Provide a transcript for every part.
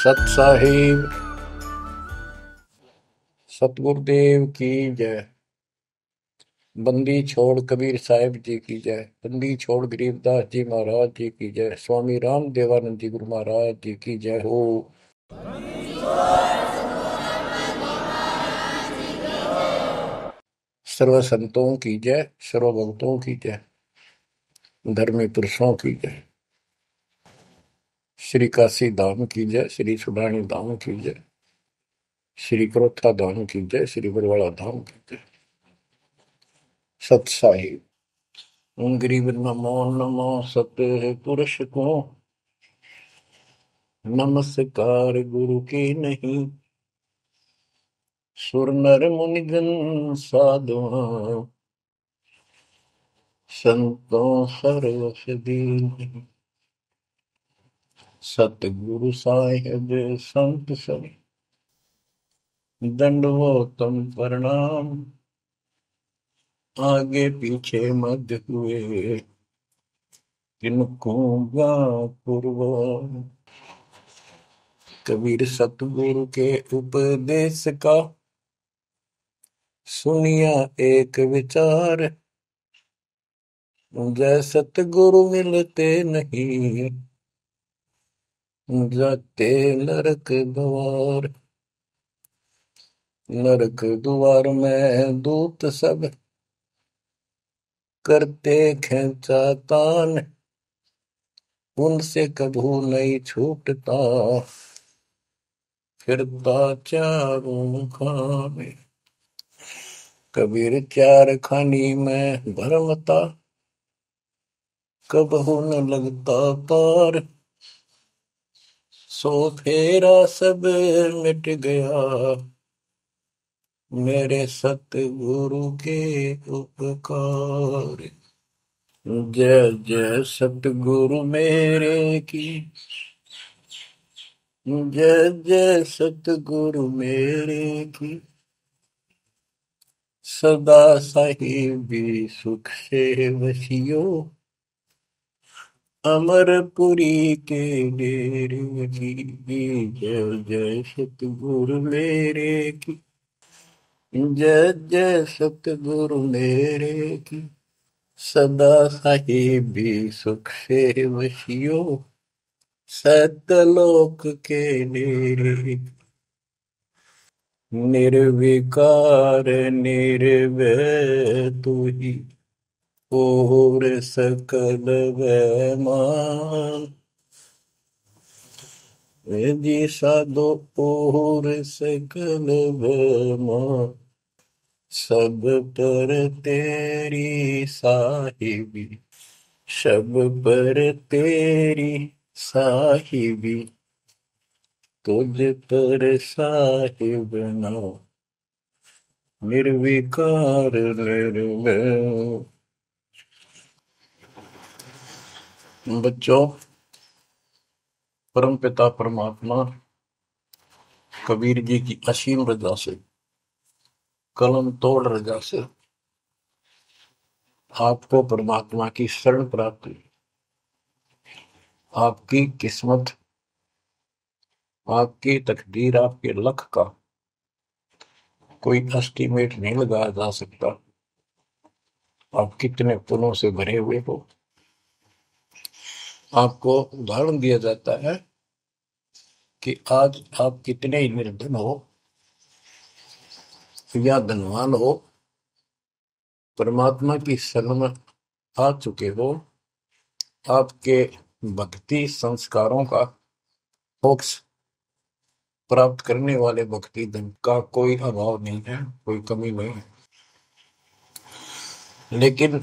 सत साहिब सतगुरुदेव की जय। बंदी छोड़ कबीर साहिब जी की जय। बंदी छोड़ गरीबदास जी महाराज जी की जय। स्वामी राम देवानंद जी गुरु महाराज जी की जय हो। सर्व संतों की जय, सर्व भक्तों की जय, धर्मी पुरुषों की जय। श्री काशी धाम की जय, श्री सुडानी धाम की जय, श्री क्रोथा धाम की जय, श्री बरवाड़ा धाम की जय। सत साहिब गरीब नमो नमो सत्य पुरुष को नमस्कार गुरु की नहीं। सुर नर मुनिजन साधुआ संतों सर्वसदी। सतगुरु साहिब संत सब दंडवतम प्रणाम। आगे पीछे मध्य हुए किनको पूर्व। कबीर सतगुरु के उपदेश का सुनिया एक विचार। जय सतगुरु मिलते नहीं जाते नरक द्वार। नरक द्वार में दूत सब करते खेचातान। उनसे कभू नहीं छूटता फिरता चारों खाने। कबीर चार खानी में भरमता कबहू न लगता पार। सो फेरा सब मिट गया मेरे सतगुरु के उपकार। जय जय सतगुरु मेरे की जय जय सतगुरु मेरे की। सदा साहिबी सुख से वसियो अमरपुरी के डेरे की। जय जय सतगुरु मेरे की जय जय सतगुरु मेरे की। सदा साहिबी सुख से वसियो सतलोक के डेरे। निर्विकार निर्भय तू ही और सकल वैमान। जी साधो और सकल वैमान। सब पर तेरी साहिबी सब पर तेरी साहिबी। तुझ पर साहिब नाम निर्विकार निर्भय। बच्चों, परम पिता परमात्मा कबीर जी की असीम रजा से कलम तोड़ रजा से आपको परमात्मा की शरण प्राप्त हुई। आपकी किस्मत, आपकी तकदीर, आपके लक का कोई एस्टीमेट नहीं लगाया जा सकता। आप कितने पुण्यों से भरे हुए हो। आपको उदाहरण दिया जाता है कि आज आप कितने ही निर्धन हो या धनवान हो, परमात्मा की शरण में आ चुके हो। आपके भक्ति संस्कारों का मोक्ष प्राप्त करने वाले भक्ति धन का कोई अभाव नहीं है, कोई कमी नहीं है। लेकिन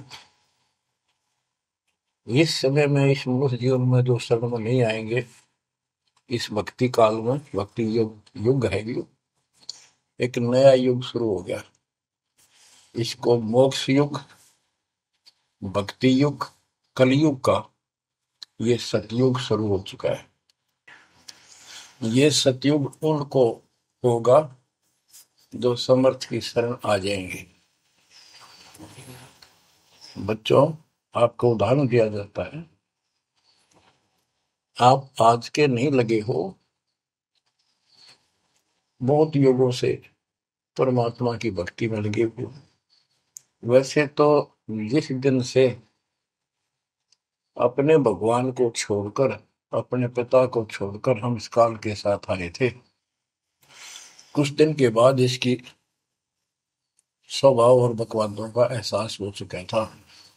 इस समय में, इस मनुष्य जीवन में जो शरण में नहीं आएंगे, इस भक्ति काल में, भक्ति युग है, एक नया युग शुरू हो गया। इसको मोक्ष युग, भक्ति युग, कलयुग का ये सतयुग शुरू हो चुका है। ये सतयुग उनको होगा जो समर्थ की शरण आ जाएंगे। बच्चों, आपको उदाहरण दिया जाता है, आप आज के नहीं लगे हो, बहुत युगों से परमात्मा की भक्ति में लगे हुए। वैसे तो जिस दिन से अपने भगवान को छोड़कर, अपने पिता को छोड़कर हम इस काल के साथ आए थे, कुछ दिन के बाद इसकी स्वभाव और बकवादों का एहसास हो चुका था।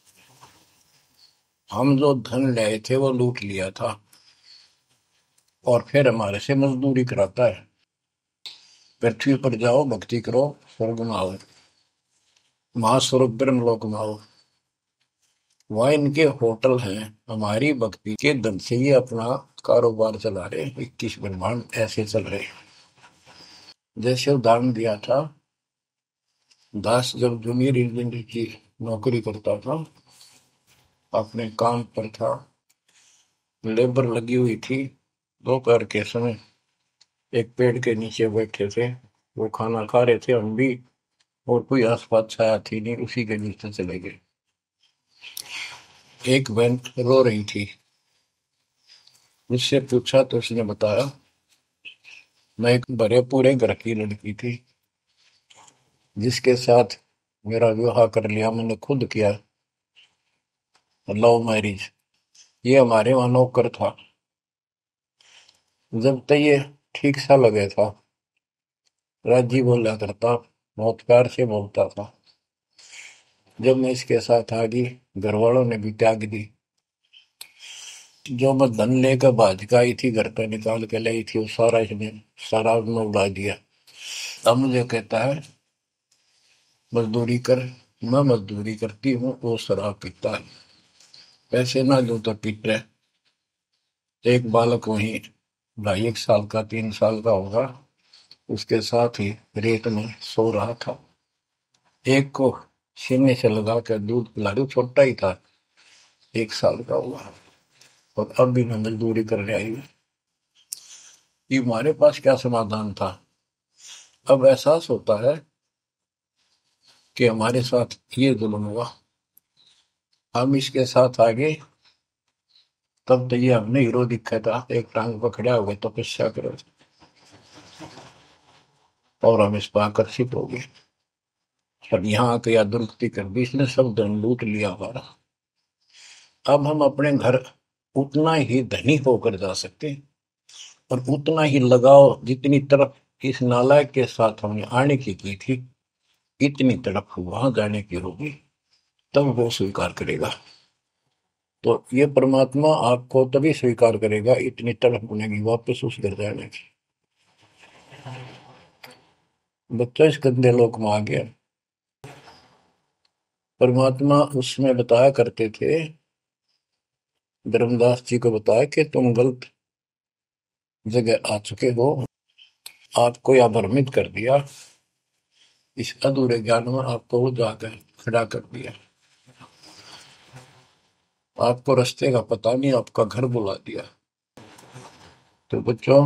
हम जो धन लाए थे वो लूट लिया था और फिर हमारे से मजदूरी कराता है। पृथ्वी पर जाओ, भक्ति करो, स्वर्ग में आओ, महास्वर्ग ब्रह्मलोक में आओ। वहाँ इनके होटल हैं। हमारी भक्ति के धन से ये अपना कारोबार चला रहे। 21 ब्रह्मांड ऐसे चल रहे। जैसे उदाहरण दिया था, दास जब जूनियर इंजीनियर की नौकरी करता था, अपने काम पर था, लेबर लगी हुई थी, दोपहर के समय एक पेड़ के नीचे बैठे थे, वो खाना खा रहे थे, हम भी, और कोई आसपास छाया थी नहीं, उसी के नीचे चले गए। एक बहन रो रही थी, मुझसे पूछा तो उसने बताया, मैं एक बड़े पूरे घर की लड़की थी जिसके साथ मेरा विवाह कर लिया, मैंने खुद किया, लव मैरिज। ये हमारे वहां नौकर था। जब तक ये ठीक सा लगे था, राजी बोला करता, बहुत प्यार से बोलता था। जब मैं इसके साथ आ गई, घर वालों ने भी त्याग दी। जो मैं धन लेकर भाज का आई थी, घर पे निकाल के लाई थी, वो सारा इसने शराब में उड़ा दिया। अब मुझे कहता है मजदूरी कर। मैं मजदूरी करती हूँ, वो शराब पीता है। पैसे ना दो तो पीट रहे। एक बालक वहीं 2.5 साल का, 3 साल का होगा, उसके साथ ही रेत में सो रहा था। एक को सीने से लगा कर दूध पिला रही, छोटा ही था, 1 साल का हुआ, और अब भी मैं मजदूरी करने आई हूँ। ये हमारे पास क्या समाधान था? अब एहसास होता है कि हमारे साथ ये जुल्म हुआ, हम इसके साथ आगे। तब तो ये हमने हीरो दिखा था, एक टांग पकड़ा हुए तपस्या करो, और हम इस पर आकर्षित हो गए। अब यहाँ आके या दुर्गति कर दी, इसने सब धन लूट लिया हमारा। अब हम अपने घर उतना ही धनी होकर जा सकते हैं, और उतना ही लगाव जितनी तरफ इस नालायक के साथ हमने आने की थी, इतनी तरफ वहां जाने की होगी, तब वो स्वीकार करेगा। तो ये परमात्मा आपको तभी स्वीकार करेगा, इतनी तरफ बनेगी वापस उस घर जाने की। बच्चा इस गंदे लोक में आ गया। परमात्मा उसमें बताया करते थे, धर्मदास जी को बताया कि तुम गलत जगह आ चुके हो, आपको या भ्रमित कर दिया, इस अधूरे ज्ञान में आपको वो जाकर खड़ा कर दिया, आपको रास्ते का पता नहीं, आपका घर बुला दिया। तो बच्चों,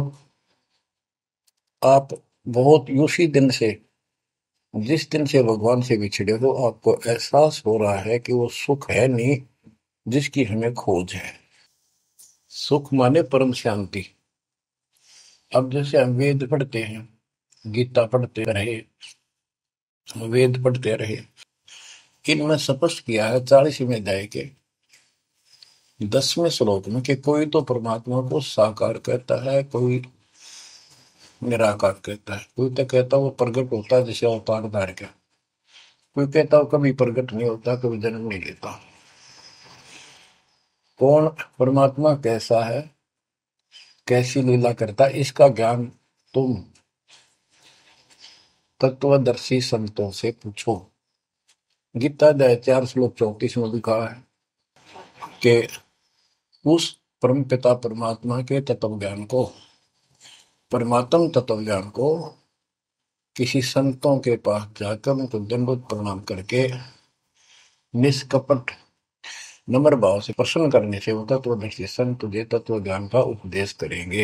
आप बहुत उसी दिन से, जिस दिन से भगवान से बिछड़े हो, आपको एहसास हो रहा है कि वो सुख है नहीं जिसकी हमें खोज है। सुख माने परम शांति। अब जैसे हम वेद पढ़ते हैं, गीता पढ़ते रहे, वेद पढ़ते रहे, इनमें स्पष्ट किया है 40वें अध्याय के 10वें श्लोक में कि कोई तो परमात्मा को साकार कहता है, कोई निराकार कहता है, कोई तो कहता है वो प्रकट होता है जैसे अवतार धार के, कोई कहता है कभी प्रकट नहीं होता, कभी जन्म नहीं लेता। कौन परमात्मा कैसा है, कैसी लीला करता है, इसका ज्ञान तुम तत्वदर्शी संतों से पूछो। गीता अध्याय 4 श्लोक 34 में लिखा है कि उस परम पिता परमात्मा के तत्व ज्ञान को, परमात्म तत्व ज्ञान को किसी संतों के पास जाकर उनको दंडवत प्रणाम करके निष्कपट नम्र भाव से प्रसन्न करने से वो तत्वदर्शी संत तुझे तत्व ज्ञान का उपदेश करेंगे।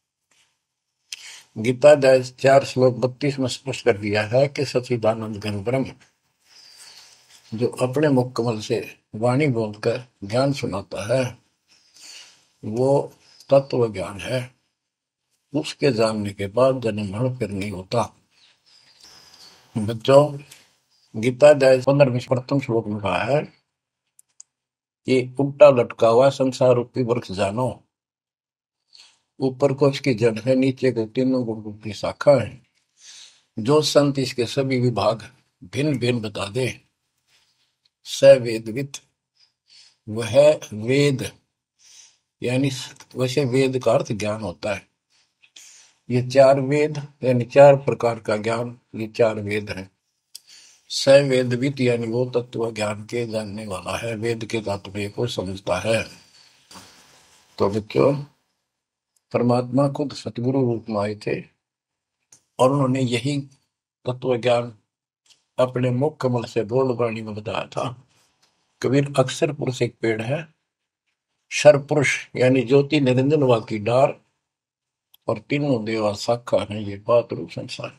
गीता अध्याय 4 श्लोक 32 में स्पष्ट कर दिया है कि सच्चिदानंद घन ब्रह्म जो अपने मुख कमल से वाणी बोलकर ज्ञान सुनाता है, वो तत्व ज्ञान है। उसके जानने के बाद जन्म मरण फिर नहीं होता। बच्चों, गीता अध्याय 15 प्रथम श्लोक में कहा है कि उल्टा लटका हुआ संसार रूपी वृक्ष जानो, ऊपर को इसकी जड़ है, नीचे को तीनों गुण रूपी शाखा है। जो संत इसके सभी विभाग भिन्न भिन्न बता दे, स वेदविद, वह वेद, यानी वैसे वेद का अर्थ ज्ञान होता है। ये चार वेद यानी चार प्रकार का ज्ञान, ये चार वेद हैं। स वेदविद यानी वो तत्व ज्ञान के जानने वाला है, वेद के तात्पर्य को समझता है। तो बच्चों, परमात्मा खुद सतगुरु रूप में आए थे और उन्होंने यही तत्व ज्ञान अपने मुख कमल से बोल वाणी में बताया था। कबीर अक्षर पुरुष एक पेड़ है, शर पुरुष यानी ज्योति निरंजन वा की डार, और तीनों देवा शाखा है ये बात रूप संसार।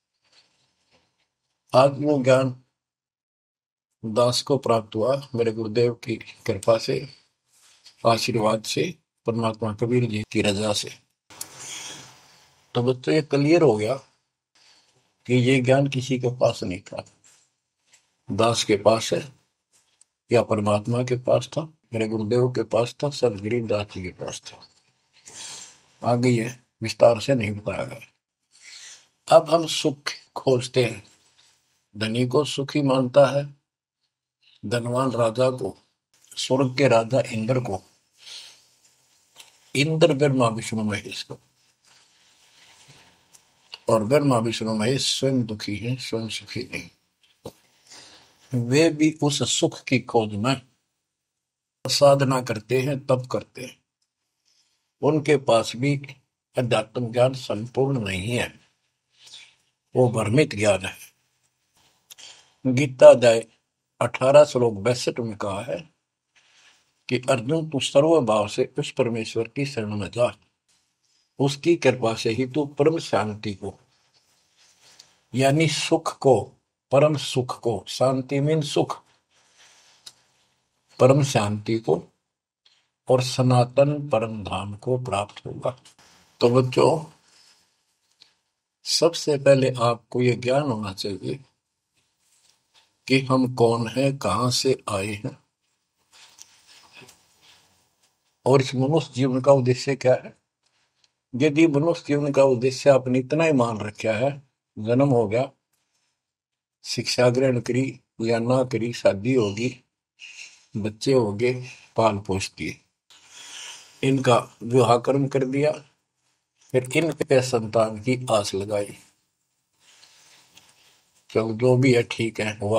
आज वो ज्ञान दास को प्राप्त हुआ मेरे गुरुदेव की कृपा से, आशीर्वाद से, परमात्मा कबीर जी की रजा से। तो बच्चों, ये क्लियर हो गया कि ये ज्ञान किसी के पास नहीं था, दास के पास है या परमात्मा के पास था, मेरे गुरुदेव के पास था, सर गरीबदास जी के पास था। आगे ये विस्तार से नहीं बताया गया। अब हम सुख खोजते हैं, धनी को सुखी मानता है, धनवान राजा को, स्वर्ग के राजा इंद्र को, इंद्र ब्रह्मा विष्णु महेश को, और ब्रह्मा विष्णु महेश स्वयं दुखी हैं, स्वयं सुखी नहीं। वे भी उस सुख की खोज में साधना करते हैं, तप करते हैं। उनके पास भी अध्यात्म ज्ञान संपूर्ण नहीं है, वो भ्रमित ज्ञान है। गीता अध्याय 18 श्लोक 62 में कहा है कि अर्जुन, तू सर्व भाव से उस परमेश्वर की शरण में जा, उसकी कृपा से ही तू परम शांति को, यानी सुख को, परम सुख को, शांति मीन सुख, परम शांति को और सनातन परम धाम को प्राप्त होगा। तो बच्चों, सबसे पहले आपको यह ज्ञान होना चाहिए कि हम कौन हैं, कहां से आए हैं, और इस मनुष्य जीवन का उद्देश्य क्या है। यदि मनुष्य जीवन का उद्देश्य आपने इतना ही मान रखा है, जन्म हो गया, शिक्षा ग्रहण करी या ना करी, शादी होगी, बच्चे हो गए, पाल पोस दिए, इनका विवाह कर्म कर दिया, फिर इन पे संतान की आस लगाई, चलो जो भी है ठीक है, हुआ।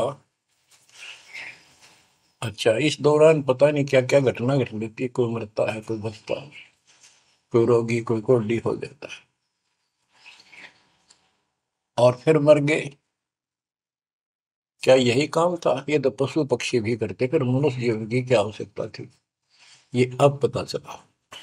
अच्छा, इस दौरान पता नहीं क्या क्या घटना घट लेती है, कोई मरता है, कोई बचता है, कोई रोगी, कोई कोढ़ी हो जाता है, और फिर मर गए। क्या यही काम था? ये तो पशु पक्षी भी करते, फिर मनुष्य जीवन की क्या आवश्यकता थी, ये अब पता चला।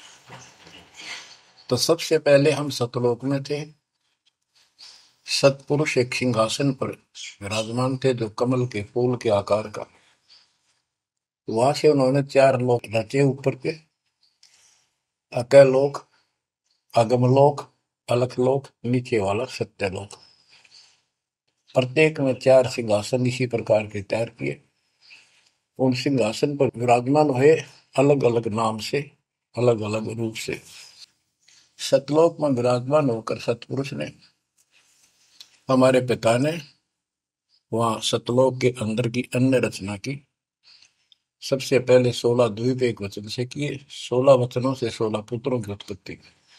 तो सबसे पहले हम सतलोक में थे, सतपुरुष एक सिंहासन पर विराजमान थे जो कमल के फूल के आकार का। वहां से उन्होंने चार लोक रचे ऊपर के, अकलोक, अगमलोक, अलखलोक, नीचे वाला सत्यलोक। प्रत्येक में चार सिंहासन इसी प्रकार के तैयार किए। उन सिंहासन पर विराजमान हुए अलग अलग नाम से, अलग अलग रूप से। सतलोक में विराजमान होकर सतपुरुष ने, हमारे पिता ने, वहां सतलोक के अंदर की अन्य रचना की। सबसे पहले 16 द्वीप एक वचन से किए, 16 वचनों से 16 पुत्रों की उत्पत्ति।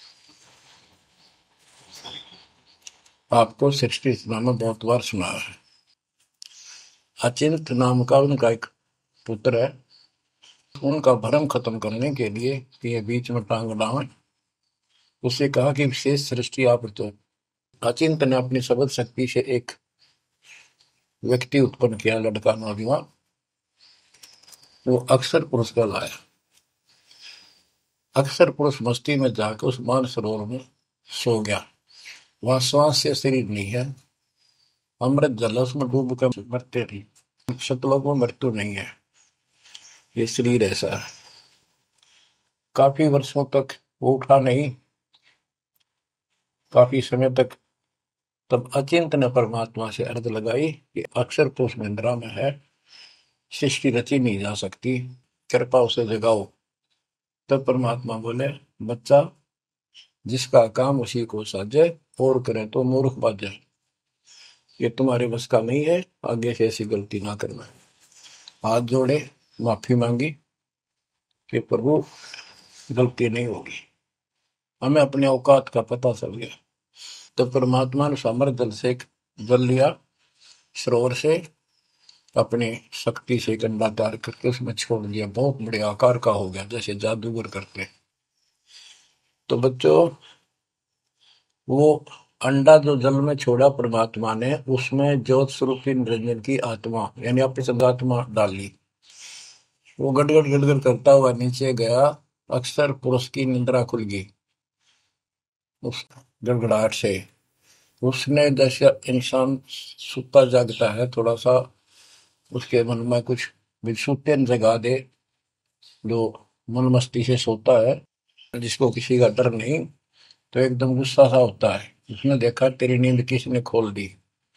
आपको सृष्टि रचना में बहुत बार सुना है। अचिंत नाम का उनका एक पुत्र है, उनका भ्रम खत्म करने के लिए कि ये बीच में टांग लावे, उससे कहा कि विशेष सृष्टि आप तो। अचिंत ने अपनी शब्द शक्ति से एक व्यक्ति उत्पन्न किया, लड़का नौजवान, वो अक्षर पुरुष का लाया। अक्षर पुरुष मस्ती में जाकर उस मानसरोवर में सो गया। वहां श्वास से शरीर नहीं है, अमृत जल उसमें डूब कर मरते नहीं, सतलोक में मृत्यु नहीं है, ये शरीर ऐसा है। काफी वर्षों तक वो उठा नहीं, काफी समय तक। तब अचिंत ने परमात्मा से अर्ज लगाई कि अक्षर तो उस निंद्रा में है, सृष्टि रची नहीं जा सकती, कृपा उसे जगाओ। तब परमात्मा बोले, बच्चा, जिसका काम उसी को साजे, और करे तो मूर्ख बाजे। ये तुम्हारे बस का नहीं है, आगे से ऐसी गलती ना करना। हाथ जोड़े, माफी मांगी कि प्रभु गलती नहीं होगी। हमें अपने औकात का पता चल गया। तो परमात्मा ने समर जल से जल लिया, सरोवर से, अपनी शक्ति से एक अंडा तैयार करके उसमें छोड़ दिया। बहुत बड़े आकार का हो गया, जैसे जादूगर करते। तो बच्चों, वो अंडा जो जल में छोड़ा परमात्मा ने, उसमें ज्योत स्वरूपी निरंजन की आत्मा यानी अपनी सदात्मा डाली। वो गड़गड़ गड़गड़ करता हुआ नीचे गया। अक्सर पुरुष की निंद्रा खुल गई उस गड़गड़ाहट से। उसने, जैसे इंसान सुता जागता है, थोड़ा सा उसके मन में कुछ विक्षुप्तन जगा दे, जो मन मस्ती से सोता है, जिसको किसी का डर नहीं, तो एकदम गुस्सा सा होता है। उसने देखा तेरी नींद किसने खोल दी।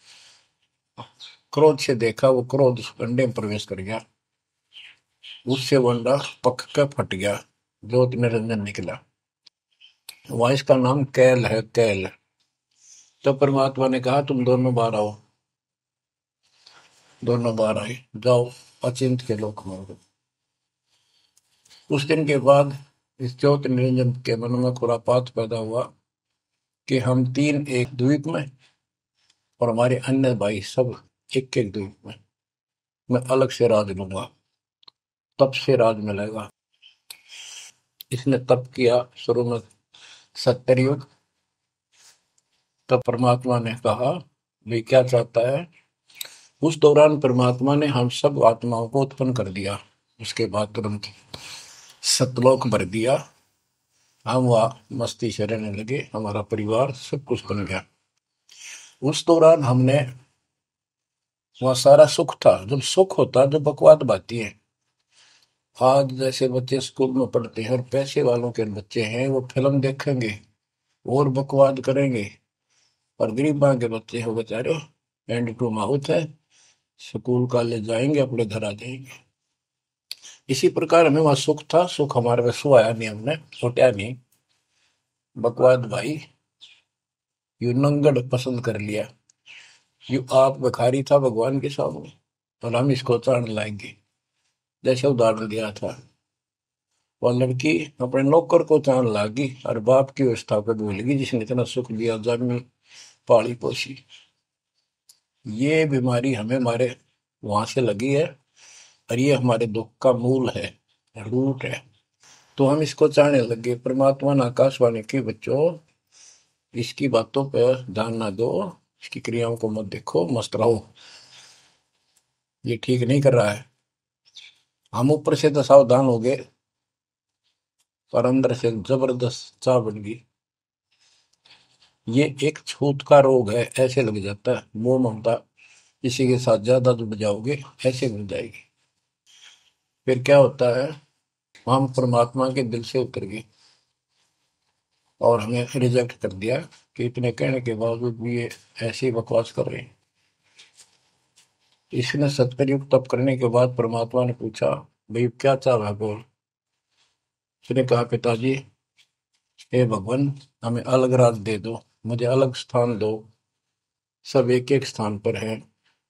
क्रोध से देखा, वो क्रोध उस अंडे में प्रवेश कर गया। उससे वो अंडा पक कर फट गया, ज्योति निरंजन निकला। वहां इसका नाम कैल है, कैल। तो परमात्मा ने कहा, तुम दोनों बाहर आओ। दोनों बाहर आए, जाओ अचिंत के लोक में। उस दिन के बाद इस ज्योति निरंजन के मन में खुरापात पैदा हुआ कि हम तीन एक द्वीप में, और हमारे अन्य भाई सब एक एक द्वीप में। मैं अलग से राज लूंगा, तप से राज मिलेगा। इसने तप किया शुरू में, 70 युग। तब परमात्मा ने कहा, भाई क्या चाहता है। उस दौरान परमात्मा ने हम सब आत्माओं को उत्पन्न कर दिया। उसके बाद तुरंत सतलोक भर दिया। हम वहाँ मस्ती से रहने लगे, हमारा परिवार सब कुछ बन गया। उस दौरान हमने, वहाँ सारा सुख था। जब सुख होता है, जब बकवाद बाती है। आज जैसे बच्चे स्कूल में पढ़ते हैं और पैसे वालों के बच्चे हैं, वो फिल्म देखेंगे और बकवाद करेंगे। और गरीबा के बच्चे हैं, बेचारे एंड टू माउथ है, स्कूल कॉलेज जाएंगे, अपने घर आ जाएंगे। इसी प्रकार हमें वहां सुख था। सुख हमारे में सो आया नहीं, हमने छोटा नहीं। बकवाद भाई, यू नंगड़ पसंद कर लिया। यू आप भिखारी था भगवान के सामने, और हम इसको चाण लाएंगे। जैसे उदाहरण दिया था, वह लड़की अपने नौकर को चाण लागी और बाप की व्यवस्था को भूल गई, जिसने इतना सुख दिया, जन्मी पाली पोसी। ये बीमारी हमें हमारे वहां से लगी है, और ये हमारे दुख का मूल है, रूट है। तो हम इसको चाहने लगे। परमात्मा ने आकाशवाणी की, बच्चों इसकी बातों पर ध्यान ना दो, इसकी क्रियाओं को मत देखो, मस्त रहो, ये ठीक नहीं कर रहा है। हम ऊपर से तो सावधान हो गए, पर अंदर से जबरदस्त चाह बन गई। ये एक छूत का रोग है, ऐसे लग जाता है। मोह ममता किसी के साथ ज्यादा जुड़ जाओगे, ऐसे मिल जाएगी। फिर क्या होता है, हम परमात्मा के दिल से उतर गए और हमें रिजेक्ट कर दिया कि इतने कहने के बावजूद भी ये ऐसे ही बकवास कर रहे हैं। इसने सत्कर्युग तप करने के बाद परमात्मा ने पूछा, भाई क्या चाह रहा बोल। उसने कहा, पिताजी, हे भगवान, हमें अलग राज दे दो, मुझे अलग स्थान दो। सब एक एक स्थान पर हैं,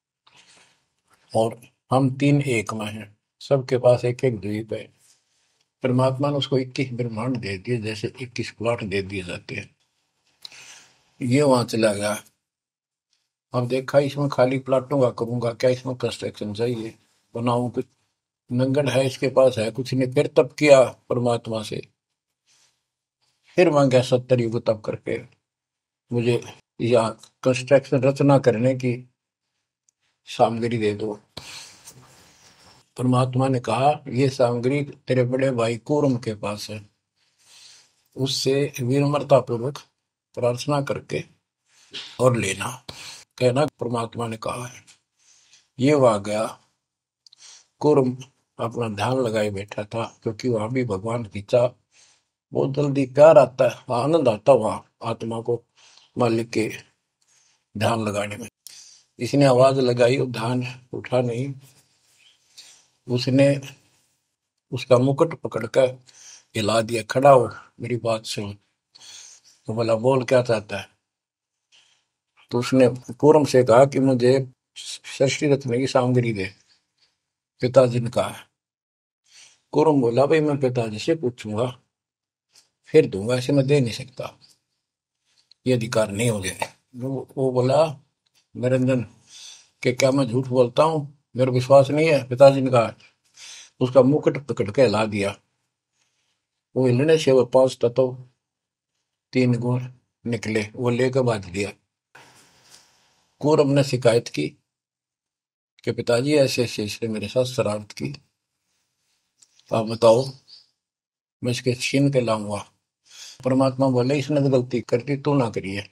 और हम तीन एक में हैं। सबके पास एक एक द्वीप है। परमात्मा ने उसको 21 ब्रह्मांड दे दिए, जैसे 21 प्लॉट दे दिए जाते हैं। ये वहां चला गया। अब देखा, इसमें खाली प्लाटों का करूंगा क्या, इसमें कंस्ट्रक्शन चाहिए, बनाऊं कुछ। नंगन है, इसके पास है कुछ नहीं। फिर तब किया परमात्मा से, फिर मांगा 70 युग तब करके, मुझे या कंस्ट्रक्शन रचना करने की सामग्री दे दो। परमात्मा ने कहा, ये सामग्री तेरे बड़े भाई कूर्म के पास है, उससे विनम्रता पूर्वक प्रार्थना करके और लेना। कहना परमात्मा ने कहा है। ये वहां गया, कूर्म अपना ध्यान लगाए बैठा था, क्योंकि वहां भी भगवान की चाह बहुत जल्दी प्यार आता है, आनंद आता है वहां आत्मा को। मालिक के ध्यान लगाने में। इसने आवाज लगाई और ध्यान उठा नहीं। उसने उसका मुकुट पकड़कर हिला दिया, खड़ा हो, मेरी बात सुन। तो बोला, बोल क्या चाहता है? तो उसने पूरम से कहा कि मुझे षष्ठी रत्न की सामग्री दे, पिताजी ने कहा। पूरम बोला, भाई मैं पिताजी से पूछूंगा फिर दूंगा, ऐसे मैं दे नहीं सकता, ये अधिकार नहीं हो गया। वो बोला, निरंजन, कि क्या मैं झूठ बोलता हूँ? मेरा विश्वास नहीं है? पिताजी ने कहा। उसका मुकुट पकड़ के हिला दिया। वो हिलने से वो 5 तत्व 3 गुण निकले, वो लेकर बांध दिया। कौरव ने शिकायत की कि पिताजी ऐसे ऐसे इसने मेरे साथ शरारत की, आप बताओ, मैं इसके छीन के लाऊंगा। परमात्मा बोले, इसने तो गलती कर दी, तू ना करिए।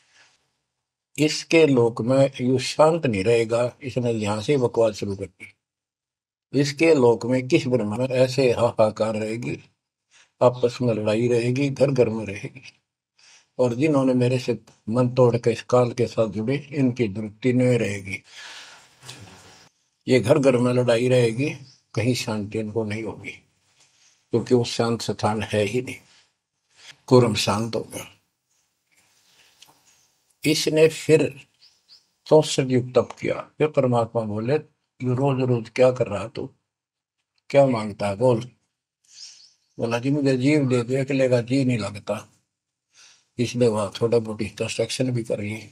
इसके लोक में यू शांत नहीं रहेगा, इसने यहां से बकवास शुरू कर दी। इसके लोक में किस ब्रह्मा में ऐसे हाहाकार रहेगी, आपस में लड़ाई रहेगी, घर घर में रहेगी। और जिन्होंने मेरे से मन तोड़ के इस काल के साथ जुड़े, इनकी तृप्ति नहीं रहेगी। ये घर घर में लड़ाई रहेगी, कहीं शांति इनको नहीं होगी, क्योंकि वो शांत स्थान है ही नहीं। कुरम शांत हो गया। इसने फिर 64 युग तप किया। फिर परमात्मा बोले, ये रोज रोज क्या कर रहा तू, क्या मांगता है, बोल। बोला, जी मुझे जीव दे दो, अकेले का जी नहीं लगता। इसलिए वहां थोड़ा बहुत कंस्ट्रक्शन भी कर ली।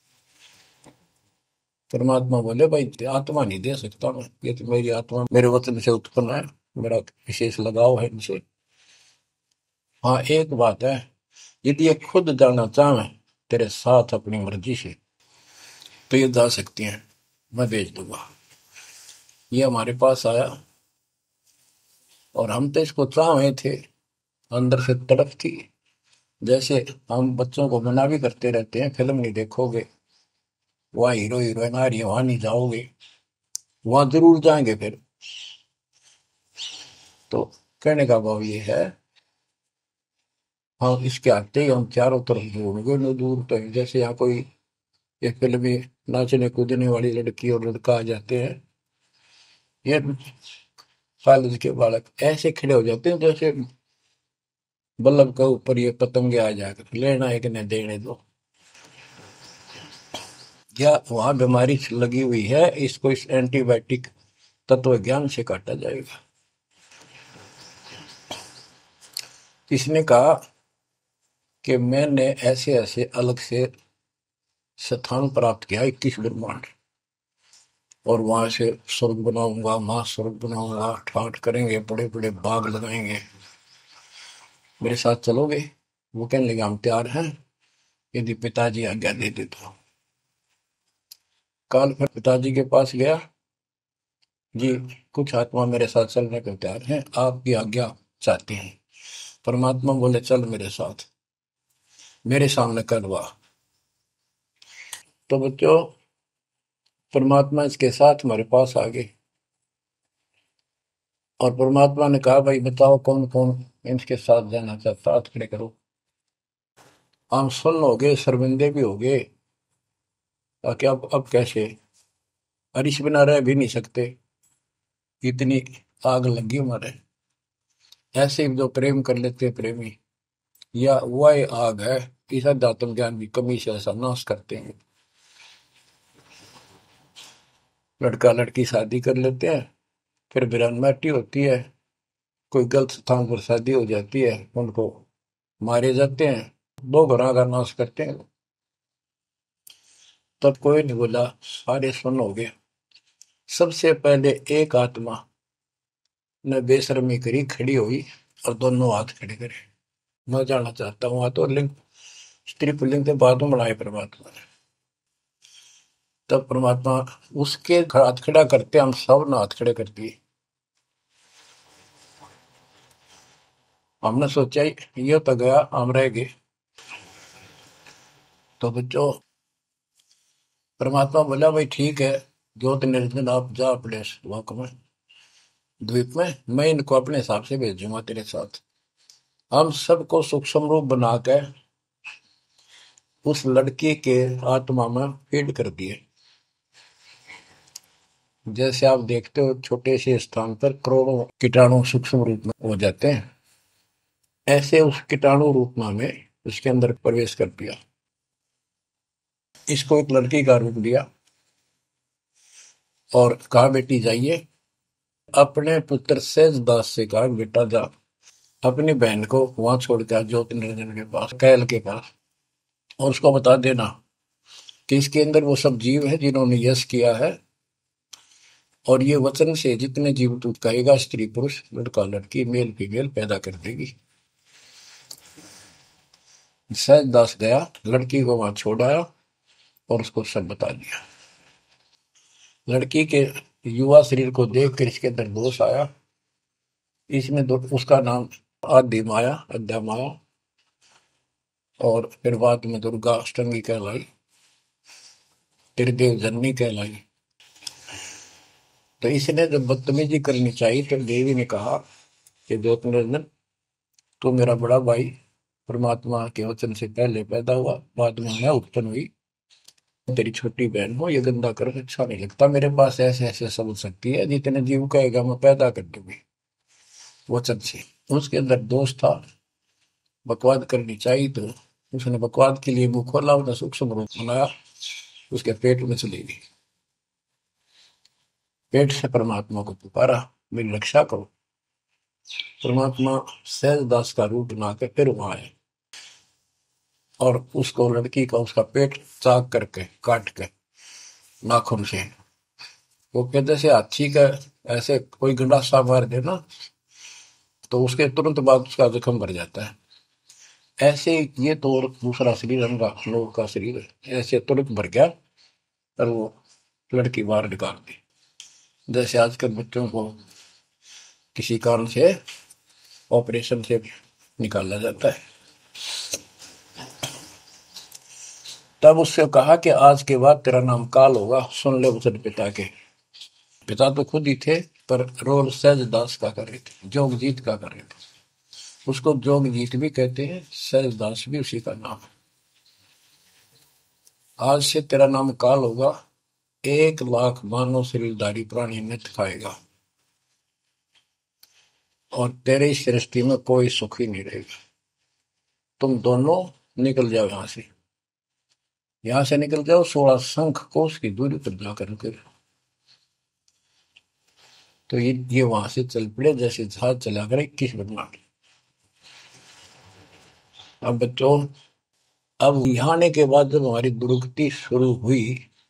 परमात्मा बोले, भाई आत्मा नहीं दे सकता मैं, ये तो मेरी आत्मा मेरे वतन से उत्पन्न है, मेरा विशेष लगाव है इनसे। हाँ, एक बात है, यदि ये खुद जाना चाहे तेरे साथ अपनी मर्जी से, तो ये जा सकती हैं, मैं भेज दूंगा। ये हमारे पास आया और हम तो इसको चाहे थे, अंदर से तड़प थी। जैसे हम बच्चों को मना भी करते रहते हैं, फिल्म नहीं देखोगे, वहाँ हीरो हीरोइन आ रही है, वहां नहीं जाओगे, वहां जरूर जाएंगे फिर। तो कहने का भाव ये है, हाँ, इसके आते ही हम चारों तरफ घूमेंगे, न दूर तक। जैसे यहाँ कोई एक फिल्म में नाचने कूदने वाली लड़की और लड़का आ जाते हैं, ये कॉलेज के बालक ऐसे खड़े हो जाते हैं जैसे बल्लभ का ऊपर ये पतंगे आ जाकर, लेना एक ने देने दो। या वहां बीमारी लगी हुई है, इसको इस एंटीबायोटिक तत्व ज्ञान से काटा जाएगा। इसने कहा कि मैंने ऐसे ऐसे अलग से स्थान प्राप्त किया, 21 ब्रह्मांड, और वहां से स्वर्ग बनाऊंगा, महास्वर्ग बनाऊंगा, ठाठ करेंगे, बड़े बड़े बाग लगाएंगे, मेरे साथ चलोगे? वो कहने लगे, हम तैयार हैं, यदि पिताजी आज्ञा दे दे तो। काल फिर पिताजी के पास गया, जी कुछ आत्मा मेरे साथ चलने को तैयार हैं, आपकी आज्ञा चाहते हैं। परमात्मा बोले, चल मेरे साथ, मेरे सामने करवा। तो बच्चों, परमात्मा इसके साथ हमारे पास आ गए और परमात्मा ने कहा, भाई बताओ कौन कौन इनके साथ जाना चाहता, हाथ खड़े करो। हम सुन हो गए, शर्मिंदे भी हो गए, ताकि अब कैसे, अरिश बिना रह भी नहीं सकते, इतनी आग लगी हमारे। ऐसे ही जो प्रेम कर लेते हैं प्रेमी, या वह आग है, इस अध्यात्म ज्ञान की कमी से ऐसा नाश करते हैं। लड़का लड़की शादी कर लेते हैं, फिर वीरानमाटी होती है, कोई गलत स्थान पर शादी हो जाती है, उनको मारे जाते हैं, 2 घरों का नाश करते हैं। तब कोई नहीं बोला, सारे सुन हो गए। सबसे पहले एक आत्मा ने बेशर्मी करी, खड़ी हुई और दोनों हाथ खड़े करे, मैं जाना चाहता हूँ। तो लिंग, स्त्री पुल्लिंग के बाद में बढ़ाए परमात्मा ने। तब परमात्मा उसके हाथ खड़ा करते, हम सब ने हाथ खड़े कर दिए। हमने सोचा ये तो गया, हम रह गए। तो बच्चों, परमात्मा बोला, भाई ठीक है, ज्योत निरंजन आप जा अपने लोक में, द्वीप में, मैं इनको अपने हिसाब से भेजूंगा तेरे साथ। हम सबको सूक्ष्म रूप बना के उस लड़की के आत्मा में फीड कर दिए। जैसे आप देखते हो छोटे से स्थान पर करोड़ों कीटाणु सूक्ष्म रूप में हो जाते हैं, ऐसे उस कीटाणु रूप में उसके अंदर प्रवेश कर दिया। इसको एक लड़की का रूप दिया और कहा बेटी जाइए। अपने पुत्र सहजदास से कहा बेटा जा अपनी बहन को वहां छोड़ के आ ज्योति निरंजन के पास, कैल के पास, और उसको बता देना कि इसके अंदर वो सब जीव है जिन्होंने यश किया है, और ये वचन से जितने जीव तू कहेगा स्त्री पुरुष लड़का लड़की मेल फीमेल पैदा कर देगी। सहजदास गया, लड़की को वहां छोड़ आया और उसको सब बता दिया। लड़की के युवा शरीर को देख कर इसके अंदर दोष आया। इसमें उसका नाम आदि माया, अद्या माया, और फिर बाद में दुर्गा अष्टंगी कहलाई, त्रिदेव जननी कहलाई। तो इसने जब बदतमीजी करनी चाहिए तो देवी ने कहा कि ज्योति निरंजन तू मेरा बड़ा भाई परमात्मा के वचन से पहले पैदा हुआ, बाद में मैं उत्पन्न हुई, तेरी छोटी बहन हो, ये गंदा कर्म अच्छा नहीं लगता। मेरे पास ऐसे ऐसे सब शक्ति है, जितने जीव कहेगा मैं पैदा कर दूंगी वचन से। उसके अंदर दोष था, बकवाद करनी चाहिए, तो उसने बकवाद के लिए मुंह खोला, उसने सूक्ष्म रूप बनाया, उसके पेट में चली गई। पेट से परमात्मा को पुकारा मेरी रक्षा करो। परमात्मा सहजदास का रूप बनाकर फिर वहां आए और उसको लड़की का उसका पेट चाक करके काट के नाखून से, वो कहते से हाथी का ऐसे कोई गंडासा मार दे ना तो उसके तुरंत बाद उसका जख्म भर जाता है, ऐसे ये तो और दूसरा शरीर अंगा लोग का शरीर ऐसे तुरंत भर गया और वो लड़की बाहर निकाल दी। जैसे आजकल बच्चों को किसी कारण से ऑपरेशन से निकाला जाता है। तब उससे कहा कि आज के बाद तेरा नाम काल होगा, सुन ले वचन पिता के। पिता तो खुद ही थे पर रोल सहजदास का कर रहे थे, जोगजीत का कर रहे थे। उसको जोगजीत भी कहते हैं, सहजदास भी उसी का नाम है। आज से तेरा नाम काल होगा, 1,00,000 मानव शरीरधारी प्राणी नित्य खाएगा और तेरे इस सृष्टि में कोई सुख ही नहीं रहेगा। तुम दोनों निकल जाओ यहां से निकल जाओ 16 शंख कोस की दूरी पर जाकर के। तो ये वहां से चल पड़े जैसे जहाज चला कर 21 बदला। अब बच्चों, अब यहाँ आने के बाद जब हमारी दुर्गति शुरू हुई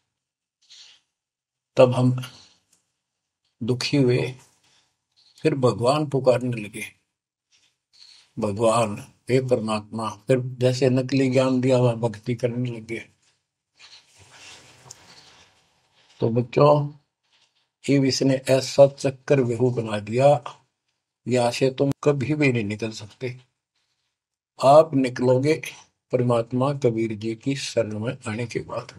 तब हम दुखी हुए, फिर भगवान पुकारने लगे, भगवान हे परमात्मा। फिर जैसे नकली ज्ञान दिया हुआ भक्ति करने लगे। तो बच्चों, ये इसने ऐसा चक्कर व्यू बना दिया, यहाँ से तुम कभी भी नहीं निकल सकते। आप निकलोगे परमात्मा कबीर जी की शरण में आने के बाद।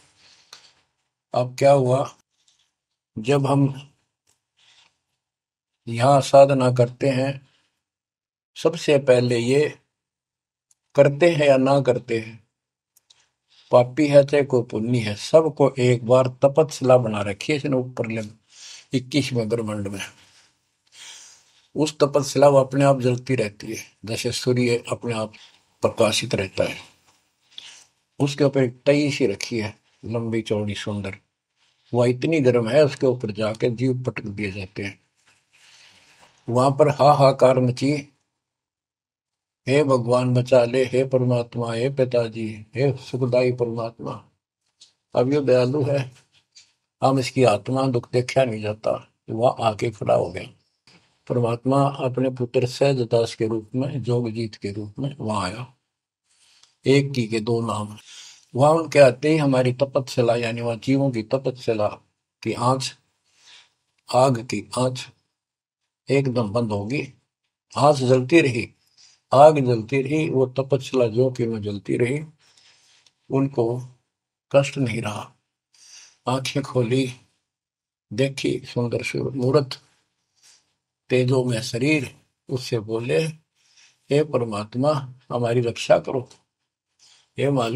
अब क्या हुआ, जब हम यहाँ साधना करते हैं, सबसे पहले ये करते हैं या ना करते हैं, पापी है चाहे कोई पुण्य है, सबको एक बार तपस्या बना रखी है इसने ऊपर 21वें ब्रह्मांड में। उस तपस्या वो अपने आप जलती रहती है, जैसे सूर्य अपने आप प्रकाशित रहता है। उसके ऊपर एक तई सी रखी है, लंबी चौड़ी सुंदर, वह इतनी गर्म है उसके ऊपर जाके जीव पटक दिए जाते हैं। वहां पर हाहाकार मची, हे भगवान बचा ले, हे परमात्मा, हे पिताजी, हे सुखदाई परमात्मा। अब ये दयालु है, हम इसकी आत्मा दुख देखा नहीं जाता। वह आके खड़ा हो गया। परमात्मा अपने पुत्र सहजदास के रूप में, जोगजीत के रूप में वहां आया। एक की के दो नाम। वहां उनके आते ही हमारी तपस्या, यानी वहां जीवों की तपस्या की आंच, आग की आंच एकदम बंद होगी। आंच जलती रही, आग जलती रही, वो तपस्या जो कि में जलती रही, उनको कष्ट नहीं रहा। आंखें खोली, देखी सुंदर मूर्त, तेजो में शरीर, उससे बोले हे परमात्मा हमारी रक्षा करो, हे मालिक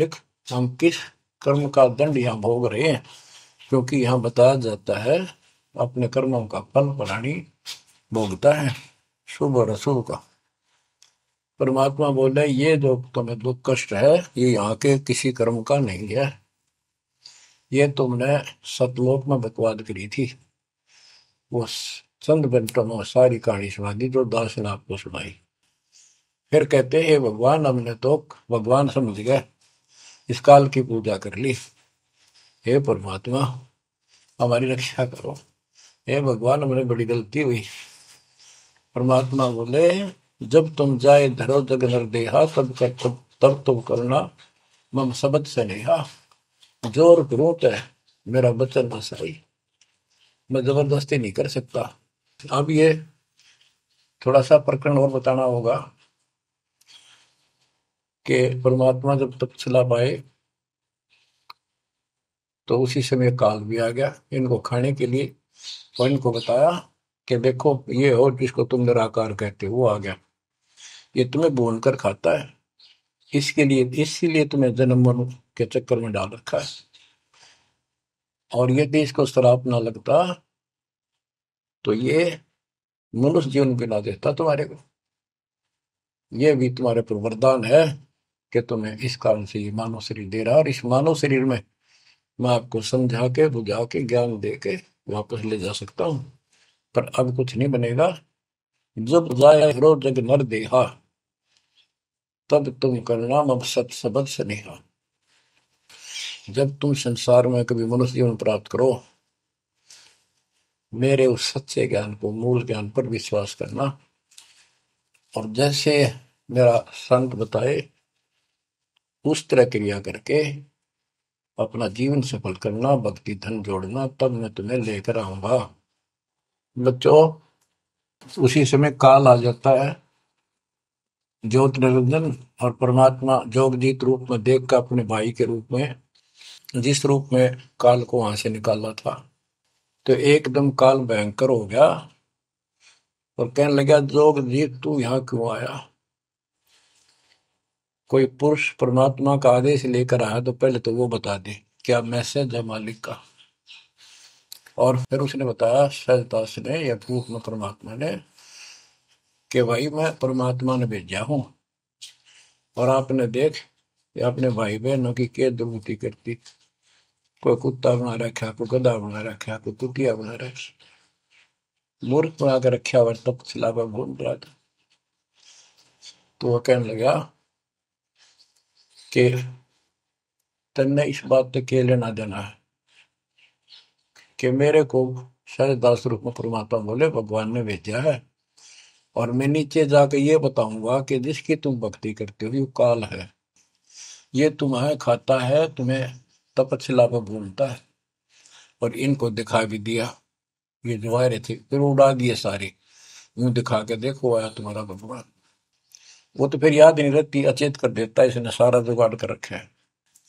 हम किस कर्म का दंड यहाँ भोग रहे हैं, क्योंकि यहाँ बताया जाता है अपने कर्मों का फल प्राणी भोगता है, शुभ और अशुभ का। परमात्मा बोले ये जो तुम्हें दुख कष्ट है ये यहाँ के किसी कर्म का नहीं है, ये तुमने सतलोक में बकवाद करी थी। वो चंद मिनटों में सारी कहानी सुना दी जो दास ने आपको सुनाई। फिर कहते हे भगवान, हमने तो भगवान समझ गए, इस काल की पूजा कर ली, हे परमात्मा हमारी रक्षा करो, हे भगवान हमने बड़ी गलती हुई। परमात्मा बोले जब तुम जाए धरो जग नर देहा तब तुम करना मम सबद से नेहा, जोर करूं है मेरा बचन बसाई, मैं जबरदस्ती नहीं कर सकता। अब ये थोड़ा सा प्रकरण और बताना होगा कि परमात्मा जब तपस्या पाए तो उसी समय काल भी आ गया इनको खाने के लिए, और इनको बताया कि देखो ये हो जिसको तुम निराकार कहते हो वो आ गया, ये तुम्हें भून कर खाता है, इसके लिए इसीलिए तुम्हें जन्म मरण के चक्कर में डाल रखा है, और यदि इसको श्राप ना लगता तो ये मनुष्य जीवन बिना देता तुम्हारे को। ये भी तुम्हारे पर वरदान है कि तुम्हें इस कारण से ये मानव शरीर दे रहा है, और इस मानव शरीर में मैं आपको समझा के बुझा के ज्ञान दे के वापस ले जा सकता हूँ, पर अब कुछ नहीं बनेगा। जब जाए रो जग नर देहा तब तुम करना मब सत सबद स्नेहा। जब तुम संसार में कभी मनुष्य जीवन प्राप्त करो, मेरे उस सच्चे ज्ञान को मूल ज्ञान पर विश्वास करना, और जैसे मेरा संत बताए उस तरह क्रिया करके अपना जीवन सफल करना, भक्ति धन जोड़ना, तब मैं तुम्हें लेकर आऊंगा। बच्चों उसी समय काल आ जाता है, ज्योत निरंजन और परमात्मा जोगजीत रूप में देख कर अपने भाई के रूप में, जिस रूप में काल को वहां से निकाला था, तो एकदम काल भयंकर हो गया और कहने लगा जोगजीत तू यहाँ क्यों आया। कोई पुरुष परमात्मा का आदेश लेकर आया तो पहले तो वो बता दे क्या मैसेज है मालिक का। और फिर उसने बताया सहजदास ने या रूप में परमात्मा ने कि भाई मैं परमात्मा ने भेजा हूं, और आपने देख ये अपने भाई बहनों की क्या दुर्गति करती, कोई कुत्ता बना रखा, कोई गधा बना रखा, कोई कुतिया बना रखा, मूर्ख बना कर रखा हुआ तब सिलावा घूम रहा था। तो वह कहने लगा कि तन्ने इस बात से क्या लेना देना है कि मेरे को सहजदास रूप में परमात्मा बोले भगवान ने भेजा है, और मैं नीचे जाकर ये बताऊंगा कि जिसकी तुम भक्ति करते हो ये काल है, ये तुम्हें खाता है, तुम्हें तपस्या पर भूलता है। और इनको दिखा भी दिया, ये जो आ रहे थे फिर उड़ा दिए सारे, यूं दिखा के देखो आया तुम्हारा भगवान। वो तो फिर याद नहीं रहती, अचेत कर देता है, इसने सारा जुगाड़ कर रखा है।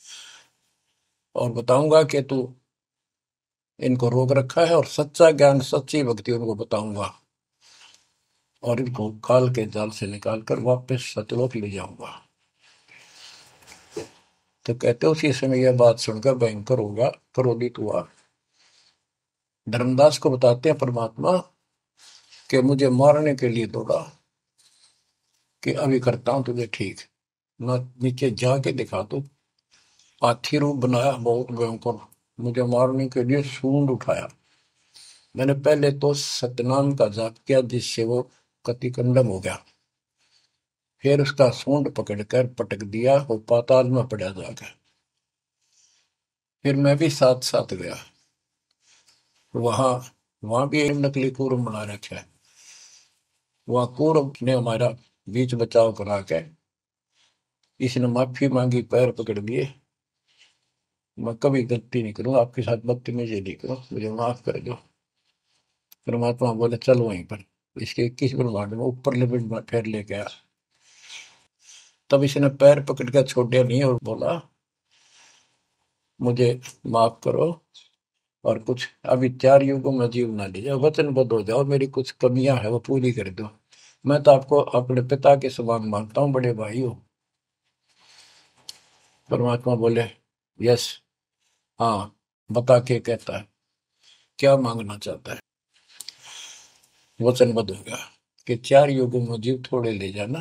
और बताऊंगा कि तू इनको रोक रखा है, और सच्चा ज्ञान सच्ची भक्ति उनको बताऊंगा, और इनको काल के जाल से निकाल कर वापस सतलोक ले जाऊंगा। तो कहते उसी समय यह बात सुनकर भयंकर होगा, क्रोधित हुआ। धर्मदास को बताते हैं परमात्मा कि मुझे मारने के लिए दौड़ा कि अभी करता हूं तुझे ठीक, ना नीचे जाके दिखा दो। हाथी रूप बनाया बहुत भयंकर, मुझे मारने के लिए सूंड उठाया। मैंने पहले तो सतनाम का जाप किया जिससे वो कति कंडम हो गया, फिर उसका सूंड पकड़कर पटक दिया, वो पाताल में पड़ा जाकर। फिर मैं भी साथ साथ गया, वहां वहां भी एक नकली कूर्म बना रखा है, वहां कूर्म ने हमारा बीच बचाव करा के इसने माफी मांगी, पैर पकड़ लिए, मैं कभी गलती नहीं करूँ आपके साथ, बदतमीजी नहीं करूँ, मुझे माफ कर दो। परमात्मा बोले चल वहीं पर इसके 21 ब्रह्मांड में ऊपर लिमिट में फिर ले गया। तब इसने पैर पकड़ कर छोड़ नहीं और बोला मुझे माफ करो, और कुछ अभी 4 युगों में जीव ना लीजिए, वचनबद्ध हो जाओ, मेरी कुछ कमियां है वो पूरी कर दो, मैं तो आपको अपने पिता के समान मानता हूँ, बड़े भाई हो। परमात्मा बोले यस, हाँ, बता के कहता है क्या मांगना चाहता है। वचनबद्ध हो गया कि 4 युगों में जीव थोड़े ले जाना।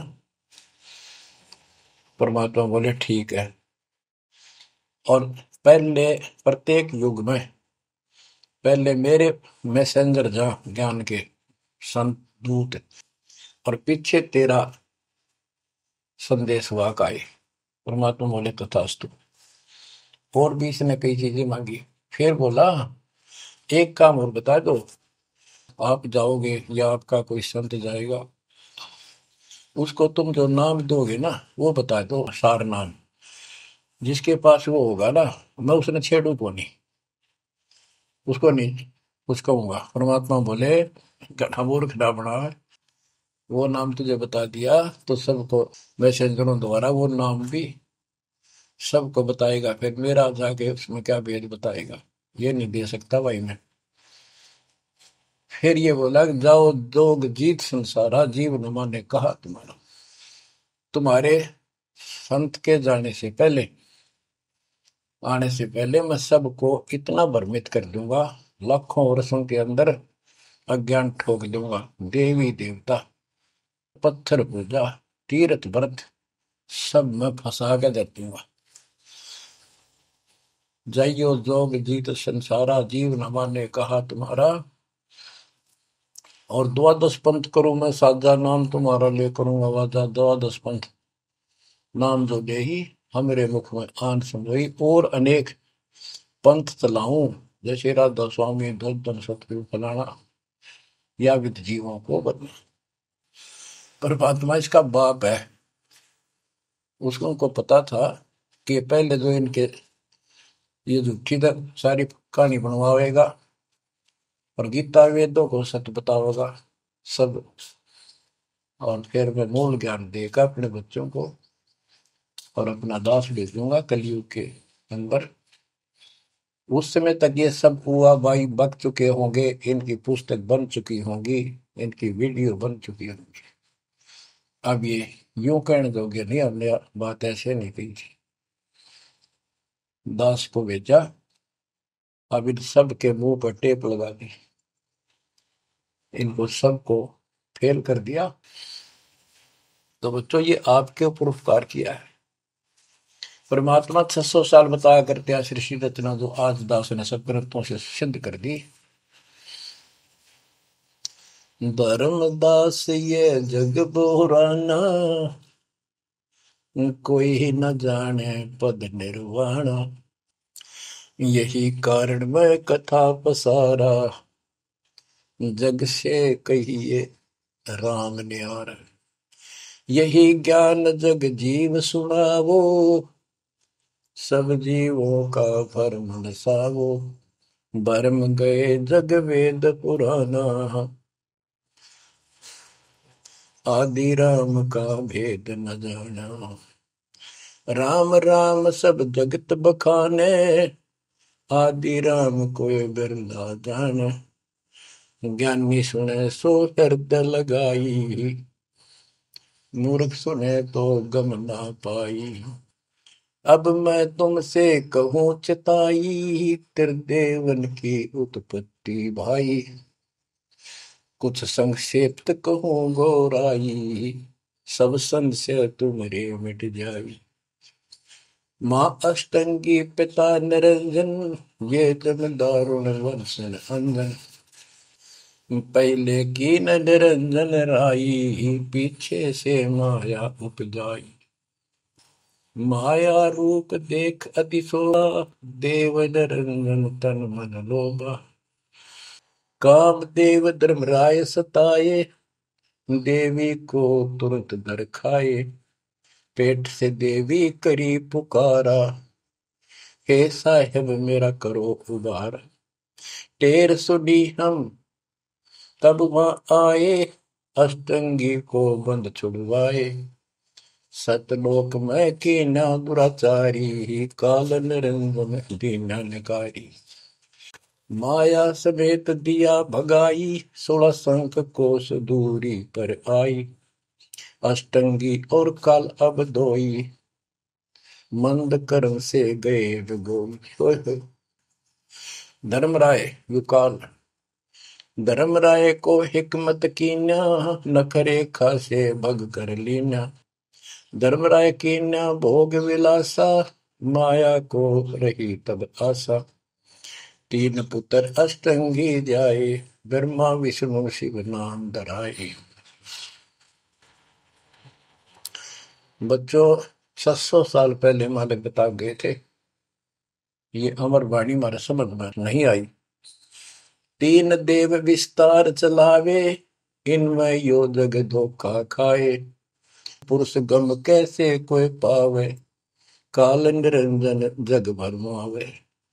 परमात्मा बोले ठीक है। और पहले प्रत्येक युग में पहले मेरे मैसेंजर जा ज्ञान के संत दूत, और पीछे तेरा संदेश वाहक आए। परमात्मा बोले तथास्तु। और भी इसने कई चीजें मांगी। फिर बोला एक काम और बता दो, आप जाओगे या आपका कोई संत जाएगा, उसको तुम जो नाम दोगे ना वो बता दो, सार नाम। जिसके पास वो होगा ना, मैं उसने छेड़ू को नहीं, उसको नहीं कुछ कहूंगा। परमात्मा बोले गधा मूर्ख ना बना, वो नाम तुझे बता दिया तो सबको मैसेंजरों द्वारा वो नाम भी सबको बताएगा। फिर मेरा जाके उसमें क्या भेद बताएगा, ये नहीं दे सकता भाई मैं। फिर ये बोला जाओ जोग जीत संसारा, जीव न माने कहा तुम्हारा। तुम्हारे संत के जाने से पहले, आने से पहले मैं सबको इतना भ्रमित कर दूंगा, लाखों वर्षों के अंदर अज्ञान ठोक दूंगा। देवी देवता, पत्थर पूजा, तीर्थ व्रत सब मैं फंसा के दे दूंगा। जाइयो जोग जीत संसारा, जीव न माने कहा तुम्हारा। और द्वादश पंथ करूं मैं साजा, नाम तुम्हारा ले करूं आवाजा। द्वादश पंथ नाम जो दे ही हमरे मुख में आन समोई। और अनेक पंथ चलाऊं, जैसे राधा स्वामी धन सतगुरु फलाना, या विद जीवों को बदला। परमात्मा इसका बाप है। उसको उनको पता था कि पहले जो इनके ये झूठी सारी कहानी बनवाएगा और गीता वेदों को सत्य बतावेगा सब, और फिर मैं मूल ज्ञान देगा अपने बच्चों को, और अपना दास भेजूंगा कलयुग के अंदर। उस समय तक ये सब हुआ भाई बक चुके होंगे, इनकी पुस्तक बन चुकी होंगी, इनकी वीडियो बन चुकी होंगी। अब ये यूं कहने दोगे नहीं, हमने बात ऐसे नहीं कही थी। दास को भेजा, अब इन सब के मुंह पर टेप लगा दी, इनको सबको फेल कर दिया। तो बच्चों ये आपके ऊपर उपकार किया है। परमात्मा 600 साल बताया करते हैं सृष्टि रचना, जो आज दास ने सब ग्रंथों से सिद्ध कर दी। धर्मदास ये जग बोराना, कोई न जाने पद निर्वाणा। यही कारण मैं कथा पसारा, जग से कहिए राम न्यारा। यही ज्ञान जग जीव सुनावो, सब जीवों का भरम नसावो। भरम गए जग वेद पुराना, आदि राम का भेद न जाना। राम राम सब जगत बखाने, आदि राम कोई बिरला जाने। ज्ञानी सुने सो हृदय लगाई, मूर्ख सुने तो गम ना पाई। अब मैं तुमसे कहूँ चिताई, त्रिदेवन की उत्पत्ति भाई। कुछ संक्षेप्त कहूँ गौराई, सब संशय तुमरे मिट जाई। माँ अष्टंगी पिता निरंजन, ये जन दारुण वंशन अंजन। पहले की न निरंजन राई, पीछे से माया उपजाई। माया रूप देख अतिशोभा, देव निरंजन तन मन लोभा। काम देव धर्मराय सताए, देवी को तुरंत दर खाए। पेट से देवी करी पुकारा, हे साहेब मेरा करो उबार। टेर सुनी हम तब वहां आए, अष्टंगी को बंद छुड़वाए। सतलोक में कीना दुराचारी, काल निरंजन दीना निकारी। माया समेत दिया भगाई, 16 संख कोस दूरी पर आई। अष्टंगी और काल अब दोई, मंद कर्म से गए विगोई। धर्मराय युकाल, धर्मराय को हिकमत कीन्या, नख रेखा से भग कर लीन्या। धर्मराय कीन्या भोग विलासा, माया को रही तब आशा। तीन पुत्र अष्टंगी जाए, ब्रह्मा विष्णु शिव नाम धराए। बच्चों 600 साल पहले मारे बता गए थे, ये अमर वाणी हमारे समझ में नहीं आई। तीन देव विस्तार चलावे, इनमें यो जग धोखा खाए। पुरुष गम कैसे कोई पावे, काल निरंजन जग भरमावे।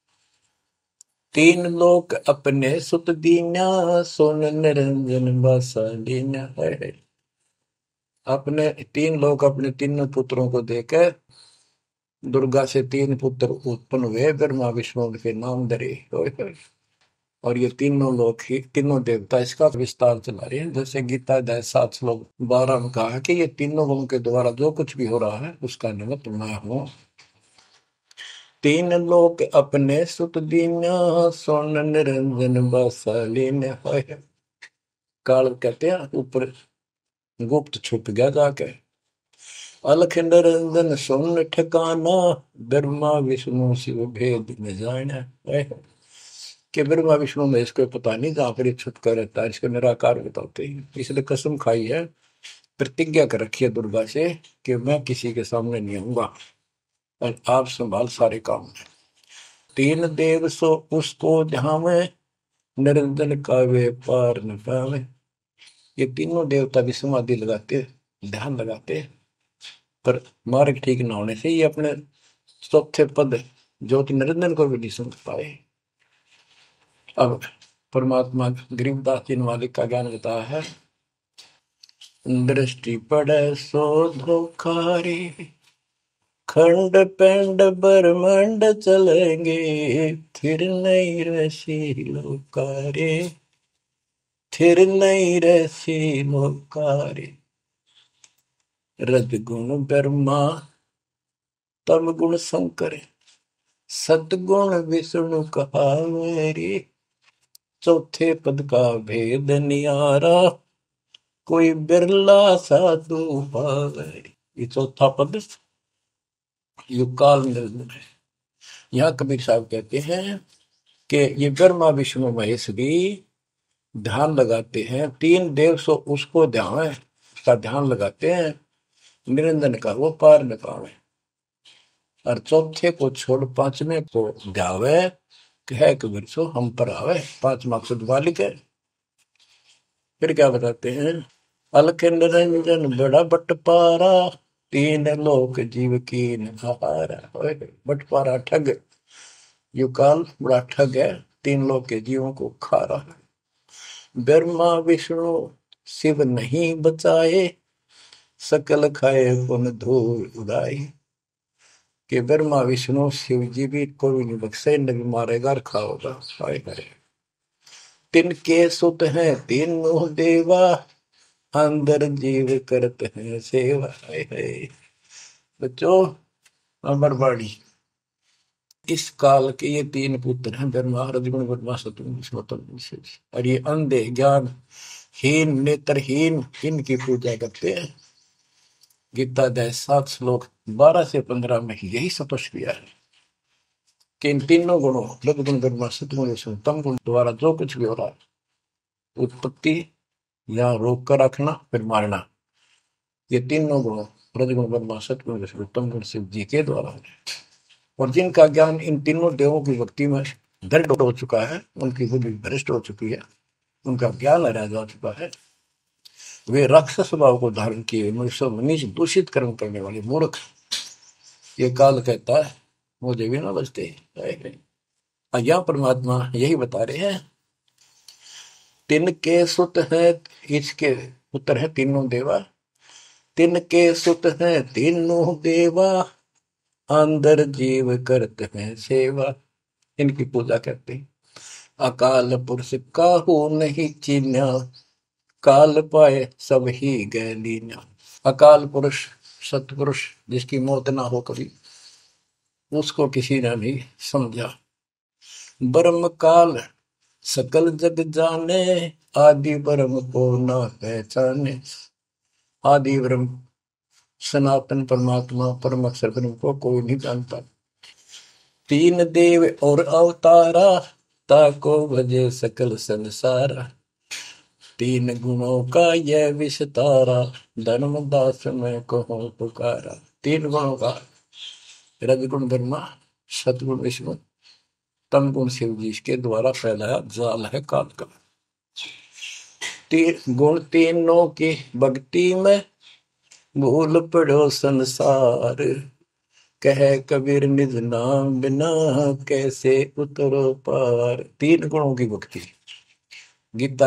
तीन लोक अपने सुत दीन्या, सोन निरंजन बासा लीन्या है। अपने तीन लोग अपने तीनों पुत्रों को देकर दुर्गा से तीन पुत्र उत्पन्न हुए, ब्रह्मा विष्णु के नाम धरे। और ये तीनों लोग ही तीनों देवता इसका विस्तार चला रहे हैं। जैसे गीता अध्याय 7 श्लोक 12 में कहा कि ये तीनों लोगों के द्वारा जो कुछ भी हो रहा है उसका निमित्त मैं हूं। तीन लोग अपने सुत दीन्या, सोन निरंजन बासालीन। काल कहते हैं ऊपर गुप्त छुप गया जाके। अलख निरंजन सुन ठिकाना, ब्रह्मा विष्णु शिव भेद न जाना। कि ब्रह्मा विष्णु में इसको पता नहीं, जहां पर छुपका रहता है इसको निराकार बताते हैं। इसलिए कसम खाई है, प्रतिज्ञा कर रखी है दुर्गा से कि मैं किसी के सामने नहीं आऊंगा और आप संभाल सारे काम। तीन देव सो उसको ध्यावे, निरंजन का वे पार न पावे। ये तीनों देवता भी समाधि लगाते, ध्यान लगाते, पर मार्ग ठीक न होने से ये अपने चौथे पद ज्योति निरंजन को भी नहीं समझ पाए। अब परमात्मा गरीबदास जी मालिक का ज्ञान बताया है। दृष्टि पड़े सो धोखारी, खंड पेंड ब्रह्मांड चलेंगे, फिर नहीं रसी लोकारे, फिर नहीं रसी लोकारे। रजगुण ब्रह्मा, तम गुण शंकर, सतगुण विष्णु कहावेरी। चौथे पद का भेद नियारा, कोई बिरला साधु पावेरी। ये चौथा पद युगकाल निर्णय है। यहाँ कबीर साहब कहते हैं कि ये ब्रह्मा विष्णु महेश भी ध्यान लगाते हैं। तीन देव सो उसको ध्यान है, उसका ध्यान लगाते हैं, निरंजन का वो पार न पावे। और चौथे को छोड़ पांचवें को ध्यावे, कह कबीर सो हम पर आवे। पांच मकसद वालिक है। फिर क्या बताते हैं, अलख निरंजन बड़ा बटपारा, तीन लोक जीव की नहारा। बटपारा ठग, युकाल बड़ा ठग है, तीन लोक के जीवों को खा रहा है। ब्रह्मा विष्णु शिव नहीं बचाए, सकल खाए पुन धूल उड़ाई। कि ब्रह्मा विष्णु शिव जी भी कोई नहीं बख्शे, न भी मारेगा और खाओगा। तिनके सुत हैं तीनों देवा, अंदर जीव करते हैं सेवा। बच्चों अमरवाड़ी, इस काल के ये तीन पुत्र हैं, ब्रह्मा रजगुण ब्रह्मा सतगुण विष्णु। और ये अंधे ज्ञान हीन नेत्रहीन इनकी पूजा करते हैं। गीता अध्याय 7 श्लोक 12 से 15 में यही स्पष्ट किया है कि इन तीनों गुणों रजगुण ब्रह्मा सतगुण विष्णु तम गुण द्वारा जो कुछ भी हो रहा है, उत्पत्ति या रोक कर रखना फिर मारना, ये तीनों गुण रजगुण ब्रह्मा सतगुण विष्णु तम गुण शिव जी के द्वारा है। और जिनका ज्ञान इन तीनों देवों की भक्ति में दृढ़ हो चुका है, उनकी बुद्धि भ्रष्ट हो चुकी है, उनका ज्ञान हरा जा चुका है, वे राक्षस स्वभाव को धारण किए मनुष्य मनीष दूषित कर्म करने वाले मूर्ख, ये काल कहता है मुझे भी ना बचते। यहाँ परमात्मा यही बता रहे हैं, तिनके सुत हैं, इसके पुत्र है तीनों देवा, तिनके सुत हैं तीनों देवा, अंदर जीव करते हैं सेवा। इनकी पूजा करते हैं। अकाल पुरुष काहू नहीं चीन्या, काल पाए सब ही गए लीन्या। अकाल पुरुष सतपुरुष जिसकी मौत ना हो कभी, उसको किसी ने नहीं समझा। ब्रह्म काल सकल जग जाने, आदि ब्रह्म को न पहचाने। आदि ब्रह्म सनातन परमात्मा परम अक्षर ब्रह्म को कोई नहीं जानता। तीन देव और अवतारा, ताको भजे सकल संसारा। तीन गुणों का यह विस्तारा, धर्मदास में कहो पुकारा। तीन गुणों का, रजगुण ब्रह्मा, सतगुण विष्णु, तम गुण शिव जी के द्वारा फैलाया जाल है काल का। तीन गुण तीनों की भक्ति में, भूल पड़ो संसार। कह कबीर निज नाम बिना, कैसे उतरो पार। तीन गुणों की भक्ति। गीता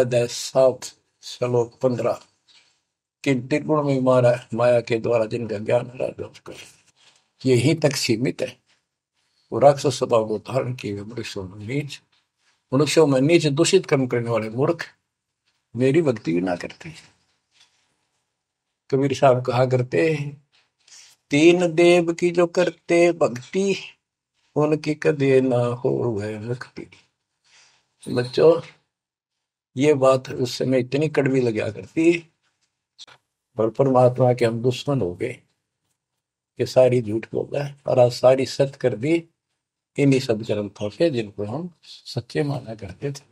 7:15। किन तीन गुण में मारा माया के द्वारा जिनका ज्ञान है, यही तक सीमित है। वो राक्षस स्वभाव को धारण किए मनुष्यों में नीच, मनुष्यों में नीच दूषित कर्म करने वाले मूर्ख मेरी भक्ति भी ना करते। कबीर साहब कहा करते, तीन देव की जो करते भक्ति, उनकी कदे ना हो वह मुक्ति। बच्चों, ये बात उस समय इतनी कड़वी लगा करती, पर परमात्मा के हम दुश्मन हो गए कि सारी झूठ बोल रहा है, और आज सारी सत्य कर दी इन्हीं सब ग्रंथों से जिनको हम सच्चे माना करते थे।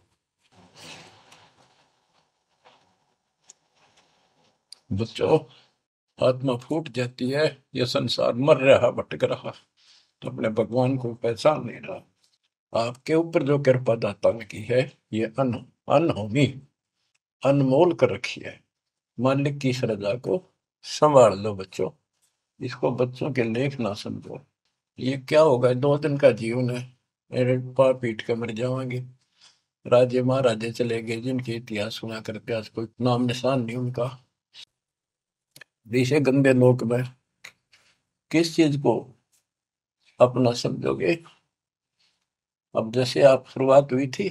बच्चों, आत्मा फूट जाती है, यह संसार मर रहा भटक रहा, तो अपने भगवान को पहचान नहीं रहा। आपके ऊपर जो कृपा दाता ने की है, ये अनहोनी अनमोल कर रखी है। मालिक की श्रद्धा को संभाल लो बच्चों। इसको बच्चों के लेख ना समझो। ये क्या होगा, 2 दिन का जीवन है, मेरे पा पीट के मर जाएंगे। राजे महाराजे चले गए जिनके इतिहास सुना करते, आज कोई नाम निशान नहीं उनका। इसे गंदे लोक में किस चीज को अपना समझोगे। अब जैसे आप शुरुआत हुई थी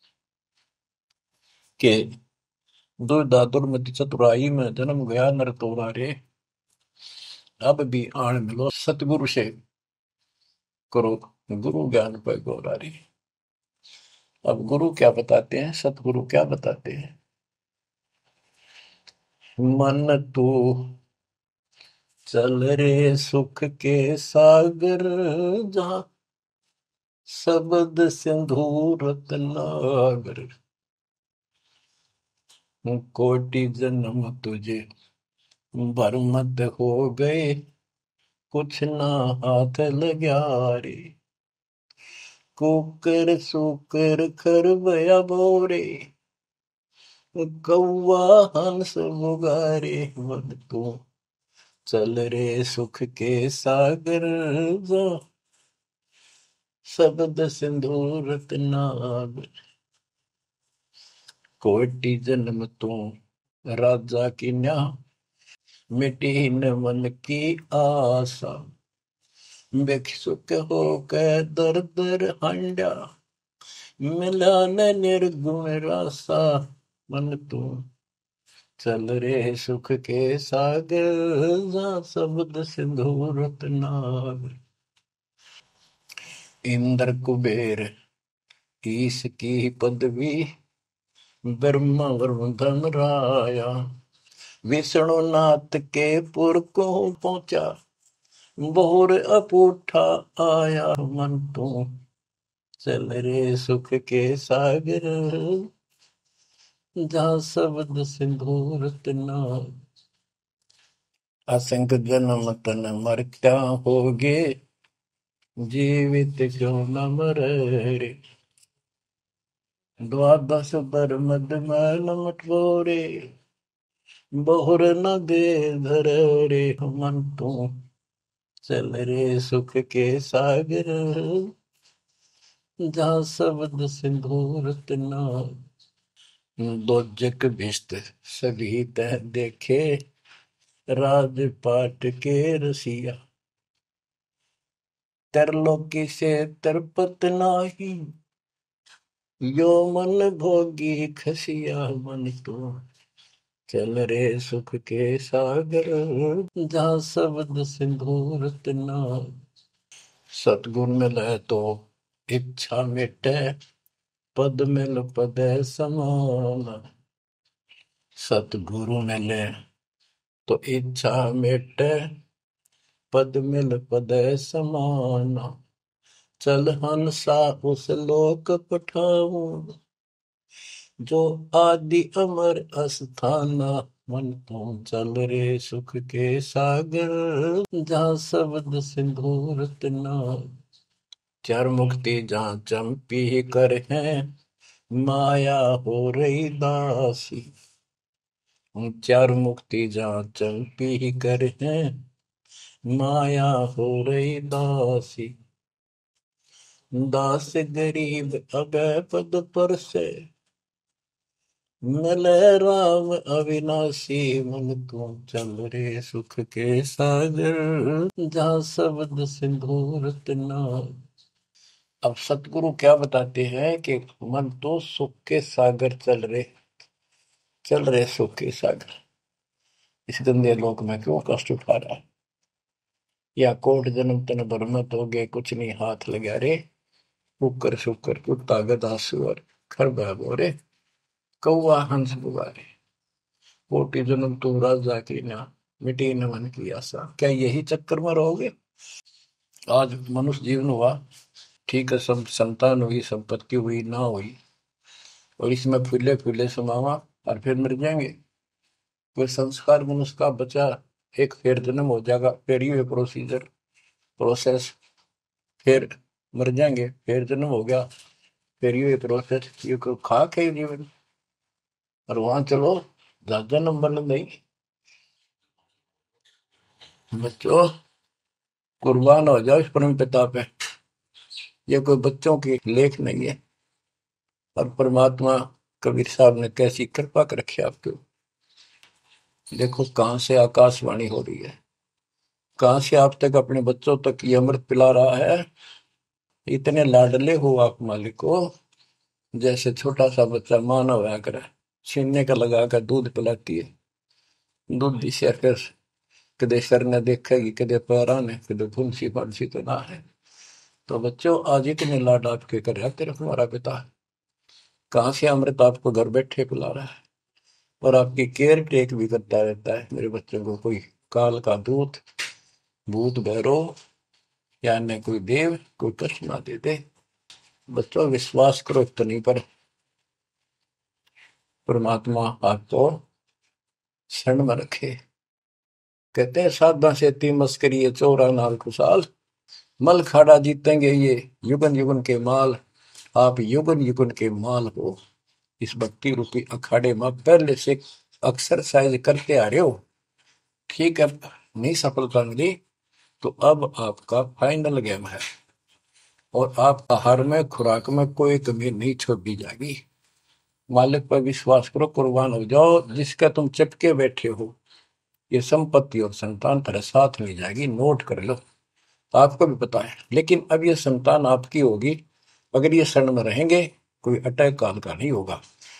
कि दुर्धा दुर्मति चतुराई में जन्म गया नर तोरा रे, अब भी आण मिलो सतगुरु से करो गुरु ज्ञान पर गौरारी। अब गुरु क्या बताते हैं, सतगुरु क्या बताते हैं। मन तू चल रे सुख के सागर, जहां शब्द सिंधु रतनागर। कोटि जन्म तुझे भरमत हो गए, कुछ ना हाथ लग्या रे। कुकर सुकर खरबया बोरे, कौवा हंस मुगारे। मन तू चल रे सुख के सागर, जो शब्द सिंधु रत्नागर। कोटि जन्म तू राजा की न्या, मिटी न मन की आशा। भिक्षुक होकर दर दर हंडा, मिला न निर्गुण रासा। मन तू चल रे सुख के सागर, जहाँ शब्द सिंधु रत्नागर। इंद्र कुबेर ईश की पदवी, ब्रह्मा वरुण धन राया। विष्णु नाथ के पुर को पहुंचा, बोर अपूठा आया। मन तू चल रे सुख के सागर, जहाँ शब्द सिंधु रत्नागर। असंख्य जन्म तन मरता होगे, जीवित क्यों न मरे रे। द्वादश बर मद मैल मटोरे, बहुर न दे धर रे। मन तू चल रे सुख के सागर, जहाँ शब्द सिंधु रत्नागर। दो जग भिष्ट सभी तह देखे, राजपाट के रसिया। तरलोकी से तरपत नाही, यो मन भोगी खसिया। मन तो चल रे सुख के सागर, जहाँ शब्द सिंधु रत्नागर। सतगुर मिले तो इच्छा मिटे, पद मिल पदे समान। सतगुरु मिले तो इच्छा मिटे, पद मिल पदे समान। चल हंसा उस लोक पठाऊं, जो आदि अमर अस्थाना। मन तुम चल रे सुख के सागर, जहाँ शब्द सिंदूर तना। चार मुक्ति जहाँ चंपी कर है, माया हो रही दासी। चार मुक्ति जहाँ चंपी कर है, माया हो रही दासी। दास गरीब अभय पद पर से, मिले राम अविनाशी। मन तुम चल रे सुख के सागर, जहाँ शब्द सिंदूर तना। अब सतगुरु क्या बताते हैं कि मन तो सुख के सागर चल रहे सुख के सागर। इस गंदे लोक में क्यों कष्ट उठा रहा है? या कोट जन्म तन भरमत हो गए, कुछ नहीं हाथ लगा रे। कुकर शुकर कुत्ता गधा सुअर, खरबा बोरे, कौआ हंस पुकारे। कोटि जन्म तू राजा की ना, मिटी न मन की आशा। क्या यही चक्कर में रहोगे? आज मनुष्य जीवन हुआ, ठीक है, सब संतान हुई, संपत्ति हुई ना हुई, और इसमें फूले फूले समावा और फिर मर जाएंगे। कोई संस्कार मनुष्य का बचा, एक फिर जन्म हो जाएगा, फिर ये प्रोसेस, फिर मर जाएंगे, फिर जन्म हो गया, फिर ये प्रोसेस। ये कोई खाक है जीवन? और वहां चलो ज्यादा नंबर नहीं। बच्चों कुर्बान हो जाओ इस परम पिता पे। ये कोई बच्चों की लेख नहीं है। और परमात्मा कबीर साहब ने कैसी कृपा कर रखी आपके। देखो कहां से आकाशवाणी हो रही है, कहां से आप तक अपने बच्चों तक ये अमृत पिला रहा है। इतने लाडले हो आप मालिक को, जैसे छोटा सा बच्चा मानव होया करे, छीनने का लगा कर दूध पिलाती है। दूध दिशा फिर कदे सर ने देखेगी, कदे पैरा ने, कदे फुंसी फांसी तो ना है। तो बच्चों आज इतने लाड आपके कर रहा तेरा हमारा पिता, कहां से अमृत आपको घर बैठे पिला रहा है। और आपकी केयर टेक भी करता रहता है मेरे बच्चों को। कोई काल का दूत, भूत भैरव या अन्य कोई देव कोई कष्ट ना दे दे। बच्चों विश्वास करो इतनी पर, परमात्मा आपको शरण में रखे। कहते हैं साधा से ती मस्करी चौरा नाल खुशाल, मल खाड़ा जीतेंगे ये युगन युगन के माल। आप युगन युगन के माल हो। इस भक्ति रूपी अखाड़े में पहले से एक्सरसाइज करते आ रहे हो, ठीक है। नहीं सफलता मिली तो अब आपका फाइनल गेम है, और आप आहार में खुराक में कोई कमी नहीं छोड़ी जाएगी। मालिक पर विश्वास करो, कुर्बान हो जाओ। जिसका तुम चिपके बैठे हो, ये संपत्ति और संतान तेरे साथ मिल जाएगी, नोट कर लो। आपको भी पता है, लेकिन अब ये संतान आपकी होगी अगर ये शरण में रहेंगे। कोई अटैक काल का नहीं होगा,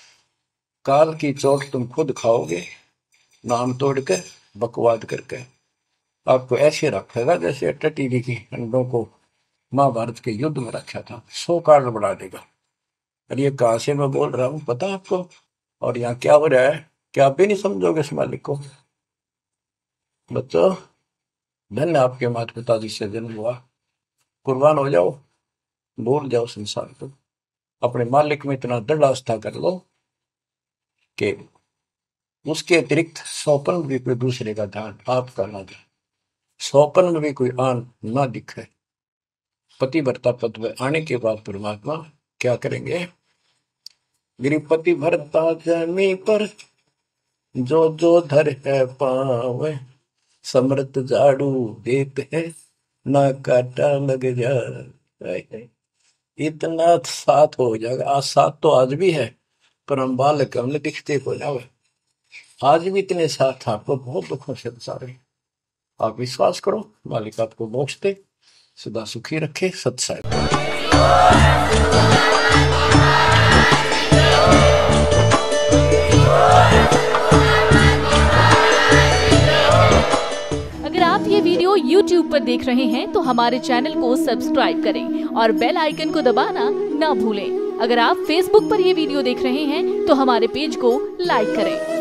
काल की चोट तुम खुद खाओगे, नाम तोड़ के बकवाद करके। आपको ऐसे रखेगा जैसे टीवी की अंडों को महाभारत के युद्ध में रखा था, 100 कार्ड बढ़ा देगा। और ये कहां से मैं बोल रहा हूं पता है आपको? और यहाँ क्या हो रहा है, क्या आप भी नहीं समझोगे इस मालिक को? बच्चों धन्य आपके माता पिता जिससे जन्म हुआ। कुर्बान हो जाओ, भूल जाओ संसार को, अपने मालिक में इतना दृढ़ आस्था कर लो कि उसके अतिरिक्त सौपन भी कोई दूसरे का ध्यान आपका ना दे, सौपन में भी कोई आन ना दिखे। पतिव्रता पद में आने के बाद परमात्मा क्या करेंगे? गिरिपति भरता जमी पर, जो जो धर है पावे, समृत झाड़ू देते हैं, ना काटा लग जाए। इतना साथ हो जाएगा। आज साथ तो आज भी है, पर हम बालक हमने दिखते को जावे। आज भी इतने साथ आपको बहुत दुखों से सारे। आप विश्वास करो, मालिक आपको मोक्ष दे, सदा सुखी रखे। सत्साई। अगर आप ये वीडियो को YouTube पर देख रहे हैं तो हमारे चैनल को सब्सक्राइब करें और बेल आइकन को दबाना ना भूलें। अगर आप Facebook पर ये वीडियो देख रहे हैं तो हमारे पेज को लाइक करें।